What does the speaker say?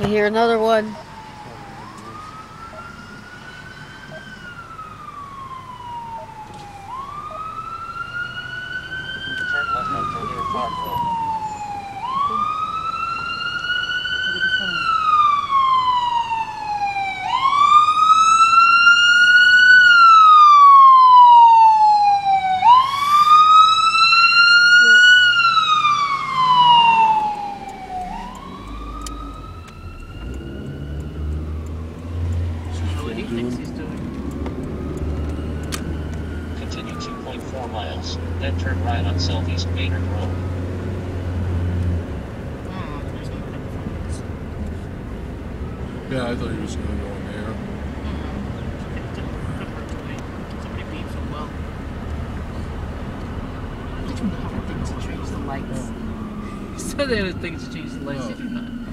I hear another one. Turn left on Tornado Park Road. What he thinks he's doing. Continue 2.4 miles, then turn right on Southeast Maynard Road. There's no difference. Yeah, I thought he was going to go in there. Somebody beat so well. Did you not have things to change the lights? So there are things to change the lights. Did you not?